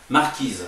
Marquise.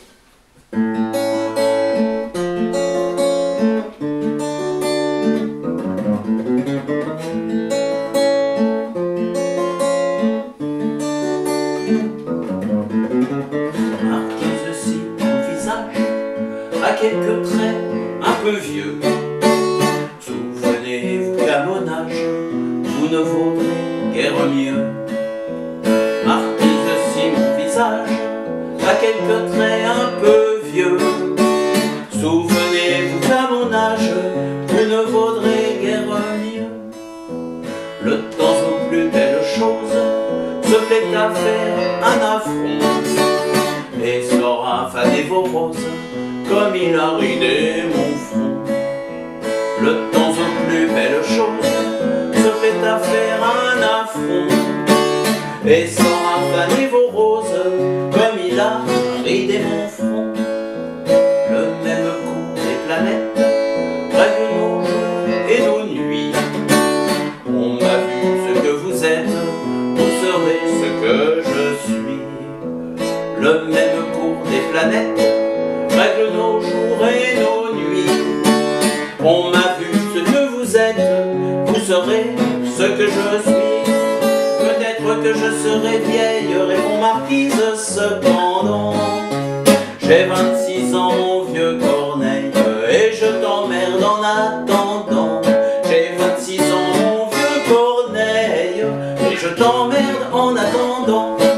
Marquise, si mon visage a quelques traits un peu vieux, souvenez-vous qu'à mon âge vous ne vaudrez guère mieux. Marquise, si mon visage a quelques traits un peu vieux, souvenez-vous qu'à mon âge vous ne vaudrez guère mieux. Le temps aux plus belles choses se plaît à faire un affront et saura faner vos roses comme il a ridé mon front. Le temps aux plus belles choses se plaît à faire un affront et saura faner vos roses comme il a ridé mon front. Le même cours des planètes règle nos jours et nos nuits. On m'a vu ce que vous êtes, vous serez ce que je suis. Le même cours des planètes règle nos jours et nos nuits. On m'a vu ce que vous êtes, vous serez ce que je suis. Peut-être que je serai vieille, répond Marquise, cependant j'ai 26 ans, mon vieux Corneille, et je t'emmerde en attendant. J'ai 26 ans, mon vieux Corneille, et je t'emmerde en attendant.